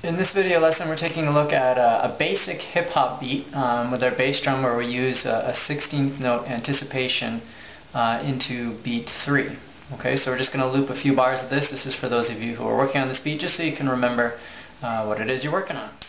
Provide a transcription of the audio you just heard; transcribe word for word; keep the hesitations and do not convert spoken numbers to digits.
In this video lesson we're taking a look at a, a basic hip-hop beat um, with our bass drum where we use a, a sixteenth note anticipation uh, into beat three. Okay, so we're just going to loop a few bars of this. This is for those of you who are working on this beat just so you can remember uh, what it is you're working on.